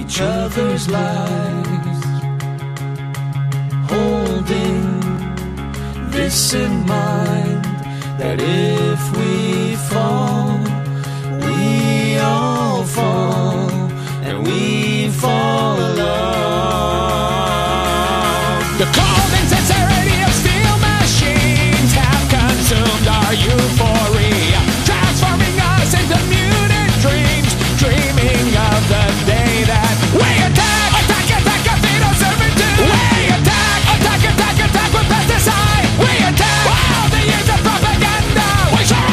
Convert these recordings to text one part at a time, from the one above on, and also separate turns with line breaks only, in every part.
each other's lives, holding this in mind, that if we fall, we all fall, and we fall alone.
The cold insincerity of steel machines have consumed our euphoria, transforming us into muted dreams, dreaming of the day that we attack, attack, attack, a fetal servitude. We attack, attack, attack, attack with pesticide. We attack all the years of propaganda. We shall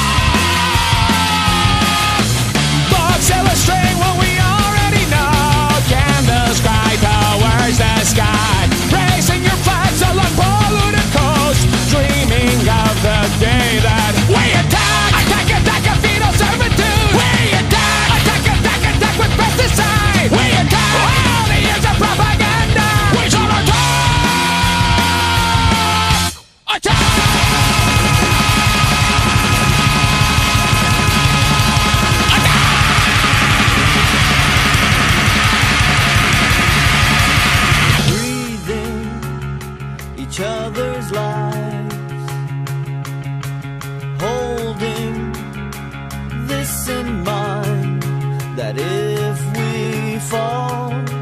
attack. Books illustrate what we already know. Candles cry towards the sky, raising your flags along polluted coast, dreaming of the day that we attack, attack, attack, a fetal servitude. We attack, attack, attack, attack with pesticide. We attack all the years of propaganda. We shall attack, attack.
Breathing each other's lives, holding this in mind, that if we fall,